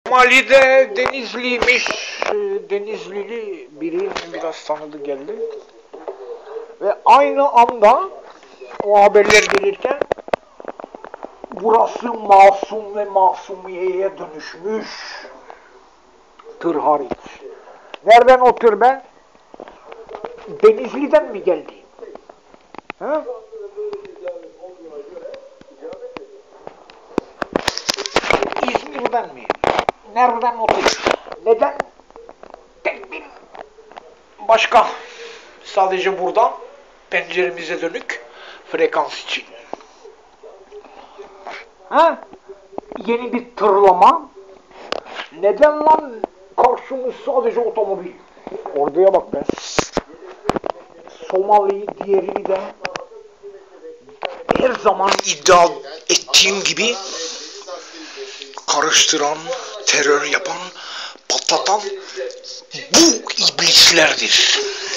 Mali'de Denizliymiş. Denizlili biri biraz tanıdı geldi. Ve aynı anda o haberler gelirken burası masum ve masumiyeye dönüşmüş. Tır hariç. Nereden o tır be? Denizli'den mi geldi? Ha? İzmir'den mi? Nereden o tır? Neden? Tek bir başka. Sadece buradan penceremize dönük frekans için. Ha? Yeni bir tırlama. Neden lan karşımız sadece otomobil? Orduya bak be. Somali diğerini de her zaman iddia ettiğim gibi karıştıran, terör yapan, patlatan bu iblislerdir.